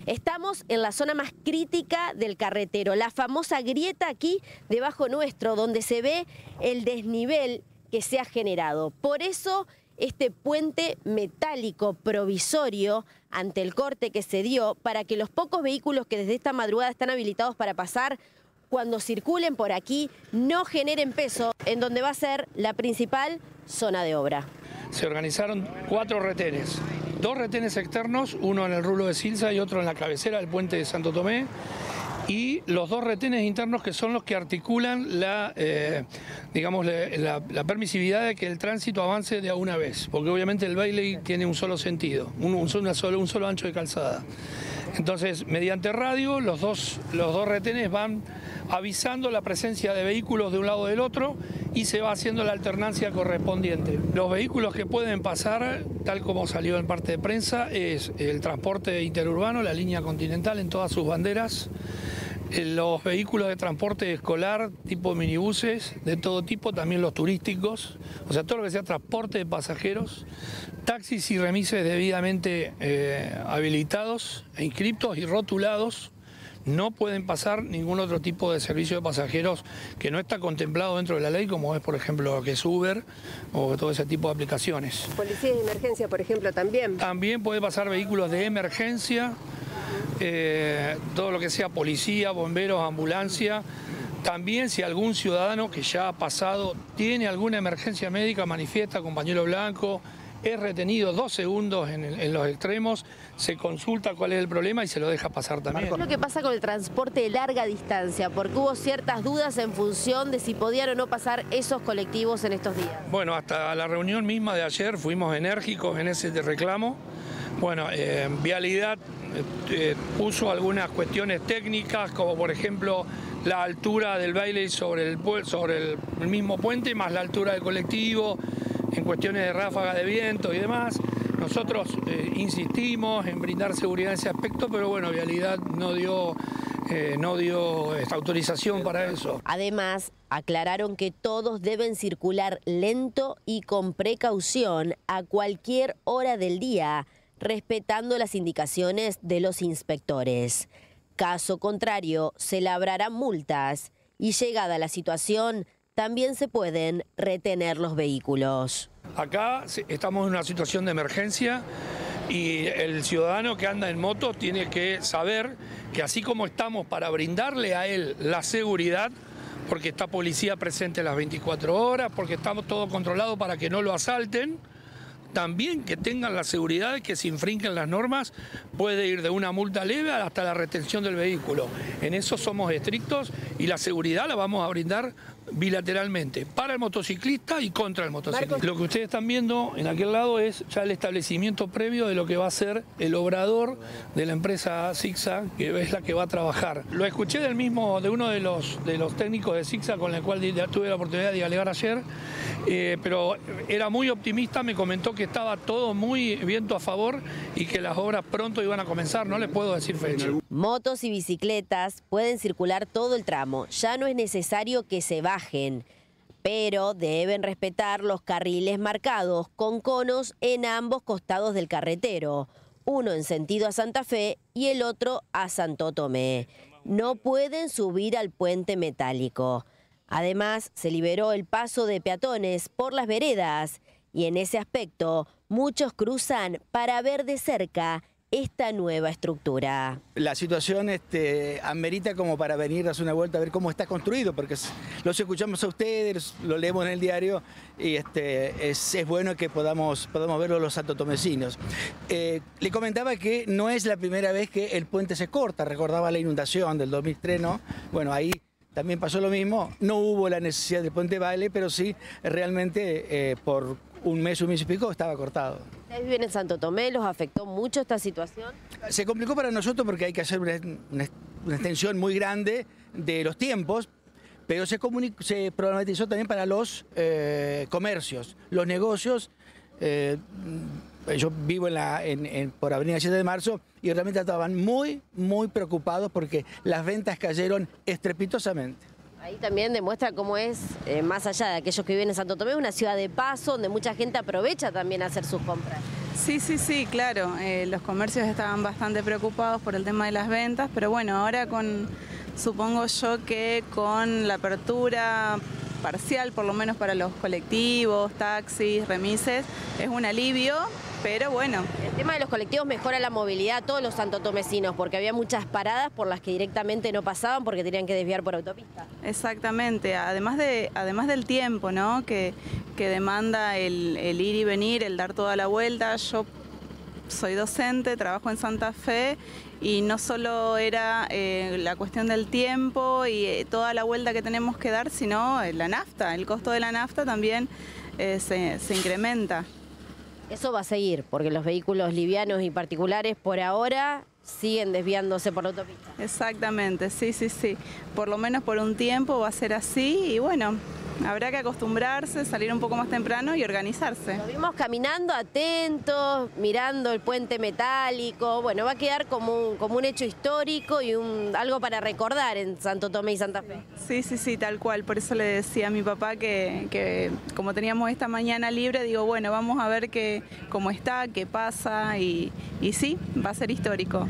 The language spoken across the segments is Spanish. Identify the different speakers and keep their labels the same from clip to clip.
Speaker 1: Estamos en la zona más crítica del carretero, la famosa grieta aquí debajo nuestro, donde se ve el desnivel que se ha generado. Por eso este puente metálico provisorio ante el corte que se dio, para que los pocos vehículos que desde esta madrugada están habilitados para pasar, cuando circulen por aquí, no generen peso en donde va a ser la principal zona de obra.
Speaker 2: Se organizaron 4 retenes. 2 retenes externos, uno en el rulo de Silsa y otro en la cabecera del puente de Santo Tomé, y los 2 retenes internos que son los que articulan la permisividad de que el tránsito avance de a una vez, porque obviamente el Bailey tiene un solo sentido, un solo ancho de calzada. Entonces, mediante radio, los dos retenes van avisando la presencia de vehículos de un lado o del otro y se va haciendo la alternancia correspondiente. Los vehículos que pueden pasar, tal como salió en parte de prensa, es el transporte interurbano, la línea continental en todas sus banderas, los vehículos de transporte escolar, tipo minibuses, de todo tipo, también los turísticos, o sea, todo lo que sea transporte de pasajeros, taxis y remises debidamente habilitados, e inscriptos y rotulados. No pueden pasar ningún otro tipo de servicio de pasajeros que no está contemplado dentro de la ley, como es, por ejemplo, que es Uber o todo ese tipo de aplicaciones.
Speaker 1: Policías de emergencia, por ejemplo, también.
Speaker 2: También puede pasar vehículos de emergencia, todo lo que sea policía, bomberos, ambulancia. También si algún ciudadano que ya ha pasado tiene alguna emergencia médica, manifiesta con pañuelo blanco, es retenido 2 segundos en los extremos, se consulta cuál es el problema y se lo deja pasar también.
Speaker 1: ¿Qué es lo que pasa con el transporte de larga distancia? Porque hubo ciertas dudas en función de si podían o no pasar esos colectivos en estos días.
Speaker 2: Bueno, hasta la reunión misma de ayer fuimos enérgicos en ese reclamo. Bueno, Vialidad puso algunas cuestiones técnicas, como por ejemplo la altura del Bailey sobre el mismo puente, más la altura del colectivo, en cuestiones de ráfaga de viento y demás. Nosotros insistimos en brindar seguridad en ese aspecto, pero bueno, Vialidad no dio esta autorización para eso.
Speaker 1: Además, aclararon que todos deben circular lento y con precaución a cualquier hora del día, respetando las indicaciones de los inspectores. Caso contrario, se labrarán multas y, llegada la situación, también se pueden retener los vehículos.
Speaker 2: Acá estamos en una situación de emergencia y el ciudadano que anda en moto tiene que saber que así como estamos para brindarle a él la seguridad, porque está policía presente las 24 horas, porque estamos todo controlado para que no lo asalten, también que tengan la seguridad de que si infringen las normas puede ir de una multa leve hasta la retención del vehículo. En eso somos estrictos y la seguridad la vamos a brindar bilateralmente, para el motociclista y contra el motociclista. Lo que ustedes están viendo en aquel lado es ya el establecimiento previo de lo que va a ser el obrador de la empresa Zigzag, que es la que va a trabajar. Lo escuché de uno de los técnicos de Zigzag con el cual tuve la oportunidad de dialogar ayer, pero era muy optimista, me comentó que estaba todo muy viento a favor y que las obras pronto iban a comenzar, no les puedo decir fecha.
Speaker 1: Motos y bicicletas pueden circular todo el tramo, ya no es necesario que se bajen, pero deben respetar los carriles marcados con conos en ambos costados del carretero, uno en sentido a Santa Fe y el otro a Santo Tomé. No pueden subir al puente metálico. Además, se liberó el paso de peatones por las veredas y en ese aspecto muchos cruzan para ver de cerca esta nueva estructura.
Speaker 3: La situación amerita como para venir a hacer una vuelta a ver cómo está construido, porque los escuchamos a ustedes, lo leemos en el diario y es bueno que podamos verlo los santotomecinos. Le comentaba que no es la primera vez que el puente se corta, recordaba la inundación del 2003, ¿no? Bueno, ahí también pasó lo mismo, no hubo la necesidad del puente Baile, pero sí realmente por un mes y pico estaba cortado.
Speaker 1: ¿Ustedes viven en Santo Tomé? ¿Los afectó mucho esta situación?
Speaker 3: Se complicó para nosotros porque hay que hacer una extensión muy grande de los tiempos, pero se problematizó también para los comercios, los negocios. Yo vivo por Avenida 7 de Marzo y realmente estaban muy preocupados porque las ventas cayeron estrepitosamente.
Speaker 1: Ahí también demuestra cómo es, más allá de aquellos que viven en Santo Tomé, una ciudad de paso donde mucha gente aprovecha también a hacer sus compras.
Speaker 4: Sí, claro. Los comercios estaban bastante preocupados por el tema de las ventas, pero bueno, ahora supongo yo que con la apertura parcial, por lo menos para los colectivos, taxis, remises, es un alivio, pero bueno.
Speaker 1: El tema de los colectivos mejora la movilidad a todos los santotomecinos, porque había muchas paradas por las que directamente no pasaban porque tenían que desviar por autopista.
Speaker 4: Exactamente, además del tiempo, ¿no? que demanda el ir y venir, el dar toda la vuelta. Yo soy docente, trabajo en Santa Fe y no solo era la cuestión del tiempo y toda la vuelta que tenemos que dar, sino la nafta, el costo de la nafta también se incrementa.
Speaker 1: Eso va a seguir, porque los vehículos livianos y particulares por ahora siguen desviándose por la autopista.
Speaker 4: Exactamente, sí. Por lo menos por un tiempo va a ser así y bueno, habrá que acostumbrarse, salir un poco más temprano y organizarse.
Speaker 1: Nos vimos caminando atentos, mirando el puente metálico. Bueno, va a quedar como un hecho histórico y algo para recordar en Santo Tomé y Santa Fe.
Speaker 4: Sí, tal cual. Por eso le decía a mi papá que como teníamos esta mañana libre, digo, bueno, vamos a ver cómo está, qué pasa y sí, va a ser histórico.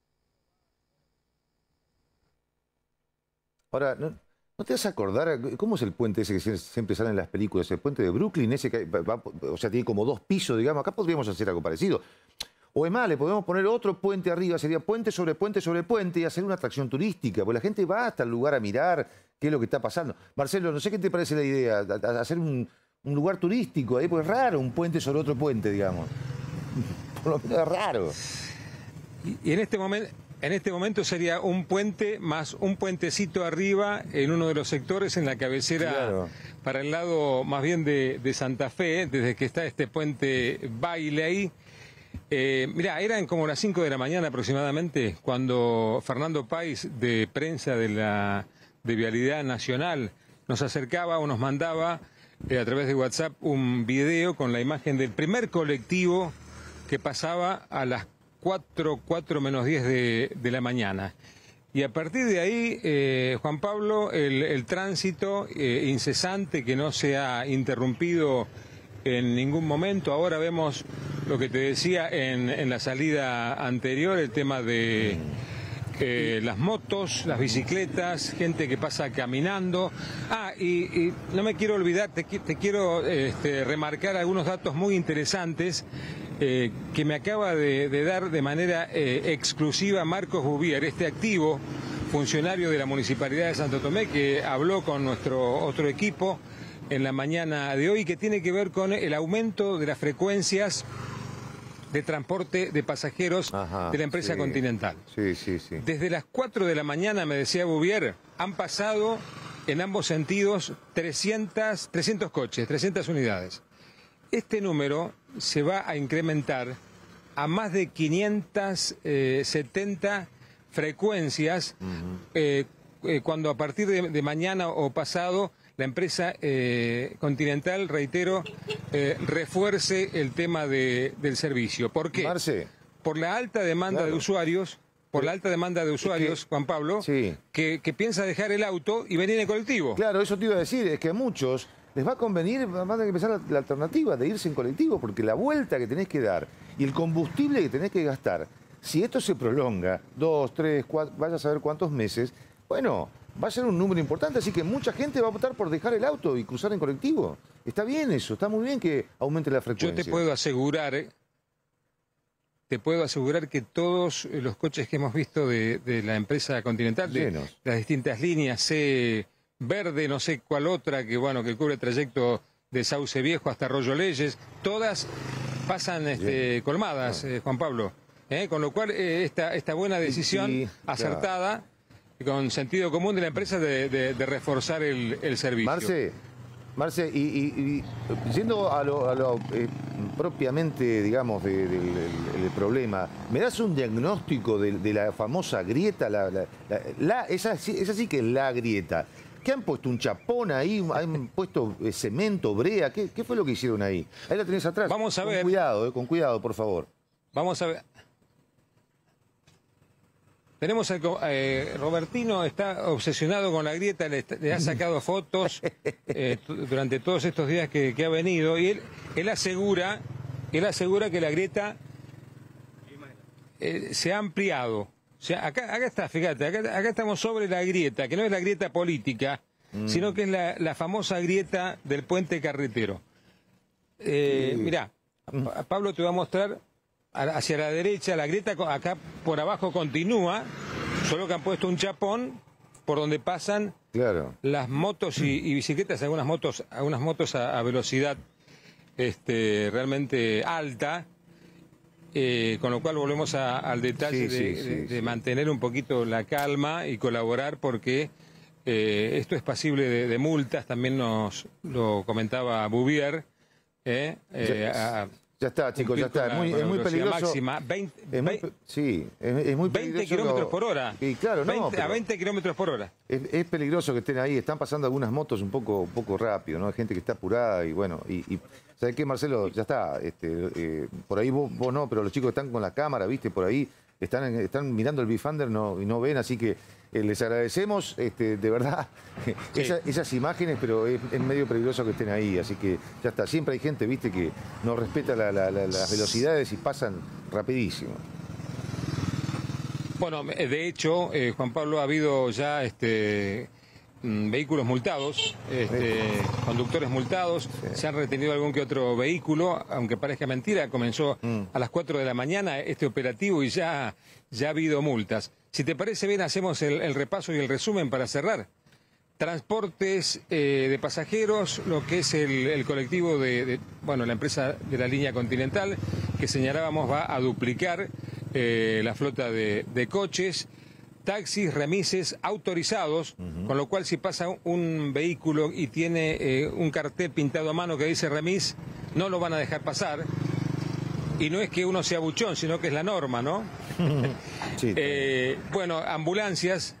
Speaker 5: Ahora, ¿no te vas a acordar cómo es el puente ese que siempre sale en las películas? El puente de Brooklyn, ese que o sea, tiene como 2 pisos, digamos. Acá podríamos hacer algo parecido. O es más, le podemos poner otro puente arriba, sería puente sobre puente sobre puente y hacer una atracción turística, porque la gente va hasta el lugar a mirar qué es lo que está pasando. Marcelo, no sé qué te parece la idea, hacer un lugar turístico ahí, porque es raro un puente sobre otro puente, digamos. Por lo menos es raro.
Speaker 6: Y en este momento sería un puente más un puentecito arriba en uno de los sectores en la cabecera, claro, para el lado más bien de Santa Fe, desde que está este puente Baile ahí. Mirá, eran como las 5 de la mañana aproximadamente cuando Fernando Páez, de prensa de Vialidad Nacional, nos acercaba o nos mandaba a través de WhatsApp un video con la imagen del primer colectivo que pasaba a las 4 menos 10 de la mañana. Y a partir de ahí, Juan Pablo, el tránsito incesante que no se ha interrumpido en ningún momento. Ahora vemos lo que te decía en la salida anterior, el tema de las motos, las bicicletas, gente que pasa caminando. Y no me quiero olvidar, te quiero remarcar algunos datos muy interesantes que me acaba de dar de manera exclusiva Marcos Bouvier, este activo funcionario de la Municipalidad de Santo Tomé, que habló con nuestro otro equipo en la mañana de hoy, que tiene que ver con el aumento de las frecuencias de transporte de pasajeros de la empresa Continental.
Speaker 5: Sí.
Speaker 6: Desde las 4 de la mañana, me decía Bouvier, han pasado en ambos sentidos 300 coches, 300 unidades. Este número se va a incrementar a más de 570 frecuencias cuando a partir de mañana o pasado la empresa Continental, reitero, refuerce el tema del servicio. ¿Por qué?
Speaker 5: Marce,
Speaker 6: por la alta demanda de usuarios, Juan Pablo, que piensa dejar el auto y venir en colectivo.
Speaker 5: Claro, eso te iba a decir, es que a muchos les va a convenir, van a empezar la alternativa de irse en colectivo, porque la vuelta que tenés que dar y el combustible que tenés que gastar, si esto se prolonga 2, 3, 4, vaya a saber cuántos meses, bueno, va a ser un número importante, así que mucha gente va a optar por dejar el auto y cruzar en colectivo. Está bien eso, está muy bien que aumente la frecuencia.
Speaker 6: Yo te puedo asegurar que todos los coches que hemos visto de la empresa Continental, de las distintas líneas, C, verde, no sé cuál otra, que cubre el trayecto de Sauce Viejo hasta Arroyo Leyes, todas pasan colmadas, Juan Pablo. Con lo cual, esta buena decisión acertada, con sentido común de la empresa de reforzar el servicio.
Speaker 5: Marce, y yendo a lo propiamente, digamos, del problema, ¿me das un diagnóstico de la famosa grieta? Esa sí que es la grieta. ¿Qué han puesto? ¿Un chapón ahí? ¿Han puesto cemento, brea? ¿Qué fue lo que hicieron ahí? Ahí la tenés atrás.
Speaker 6: Vamos a ver.
Speaker 5: Con cuidado, por favor.
Speaker 6: Vamos a ver. Tenemos Robertino está obsesionado con la grieta, le ha sacado fotos durante todos estos días que ha venido, y él asegura él asegura que la grieta se ha ampliado. O sea, acá está, fíjate, acá estamos sobre la grieta, que no es la grieta política, sino que es la famosa grieta del puente carretero. Mirá, Pablo te va a mostrar hacia la derecha, la grieta acá por abajo continúa, solo que han puesto un chapón por donde pasan las motos y bicicletas, algunas motos a velocidad realmente alta. Con lo cual volvemos al detalle de mantener un poquito la calma y colaborar, porque esto es pasible de multas, también nos lo comentaba Bouvier.
Speaker 5: Ya está, chicos, ya está. Es muy peligroso.
Speaker 6: Máxima,
Speaker 5: es muy peligroso.
Speaker 6: 20 kilómetros por hora.
Speaker 5: Y claro,
Speaker 6: a 20 kilómetros por hora.
Speaker 5: Es peligroso que estén ahí. Están pasando algunas motos un poco rápido, ¿no? Hay gente que está apurada y bueno. ¿Sabes qué, Marcelo? Ya está. Por ahí vos no, pero los chicos están con la cámara, ¿viste? Por ahí están mirando el Vifander y no ven, así que les agradecemos, de verdad, esas imágenes, pero es medio peligroso que estén ahí, así que ya está. Siempre hay gente, ¿viste?, que no respeta las velocidades y pasan rapidísimo.
Speaker 6: Bueno, de hecho, Juan Pablo, ha habido ya vehículos multados, conductores multados, se han retenido algún que otro vehículo, aunque parezca mentira, comenzó a las 4 de la mañana este operativo y ya ha habido multas. Si te parece bien, hacemos el repaso y el resumen para cerrar. Transportes de pasajeros, lo que es el colectivo la empresa de la línea Continental, que señalábamos va a duplicar la flota de coches. Taxis, remises autorizados, con lo cual si pasa un vehículo y tiene un cartel pintado a mano que dice remis, no lo van a dejar pasar. Y no es que uno sea buchón, sino que es la norma, ¿no? Bueno, ambulancias,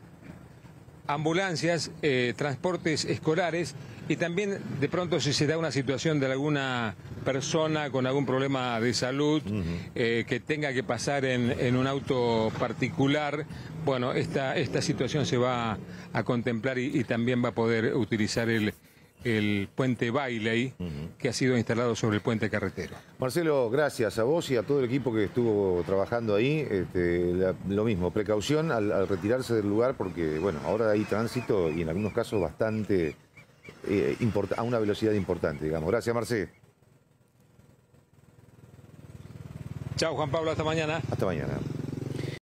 Speaker 6: transportes escolares, y también de pronto si se da una situación de alguna persona con algún problema de salud que tenga que pasar en un auto particular, bueno, esta situación se va a contemplar y también va a poder utilizar el puente Bailey, que ha sido instalado sobre el puente carretero.
Speaker 5: Marcelo, gracias a vos y a todo el equipo que estuvo trabajando ahí. Lo mismo, precaución al retirarse del lugar, porque bueno, ahora hay tránsito y en algunos casos bastante a una velocidad importante, digamos. Gracias, Marcelo.
Speaker 6: Chao, Juan Pablo, hasta mañana.
Speaker 5: Hasta mañana.